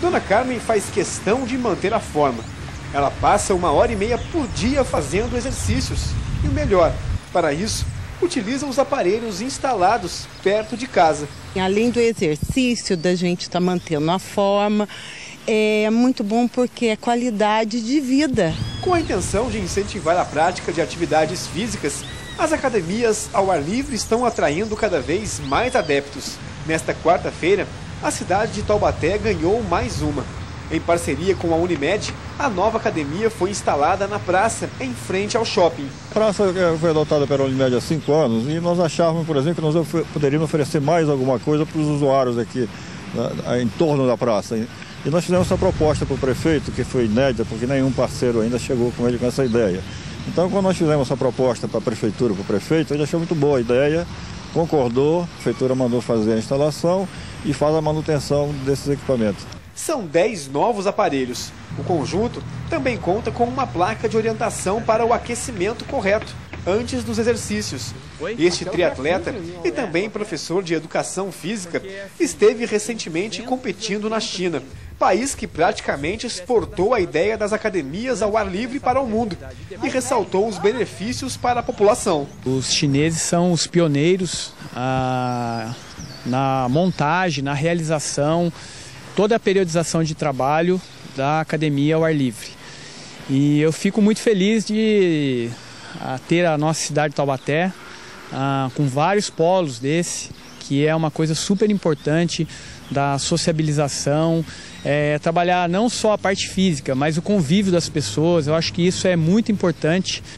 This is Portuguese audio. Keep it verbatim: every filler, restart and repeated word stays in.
Dona Carmen faz questão de manter a forma. Ela passa uma hora e meia por dia fazendo exercícios. E o melhor, para isso, utiliza os aparelhos instalados perto de casa. Além do exercício, da gente estar mantendo a forma, é muito bom porque é qualidade de vida. Com a intenção de incentivar a prática de atividades físicas, as academias ao ar livre estão atraindo cada vez mais adeptos. Nesta quarta-feira, a cidade de Taubaté ganhou mais uma. Em parceria com a Unimed, a nova academia foi instalada na praça, em frente ao shopping. A praça foi adotada pela Unimed há cinco anos e nós achávamos, por exemplo, que nós poderíamos oferecer mais alguma coisa para os usuários aqui, em torno da praça. E nós fizemos essa proposta para o prefeito, que foi inédita, porque nenhum parceiro ainda chegou com ele com essa ideia. Então, quando nós fizemos essa proposta para a prefeitura, para o prefeito, ele achou muito boa a ideia, concordou, a prefeitura mandou fazer a instalação e faz a manutenção desses equipamentos. São dez novos aparelhos. O conjunto também conta com uma placa de orientação para o aquecimento correto antes dos exercícios. Este triatleta e também professor de educação física esteve recentemente competindo na China, país que praticamente exportou a ideia das academias ao ar livre para o mundo e ressaltou os benefícios para a população. Os chineses são os pioneiros ah, na montagem, na realização, toda a periodização de trabalho da academia ao ar livre. E eu fico muito feliz de a ter a nossa cidade de Taubaté ah, com vários polos desse, que é uma coisa super importante da sociabilização, é, trabalhar não só a parte física, mas o convívio das pessoas. Eu acho que isso é muito importante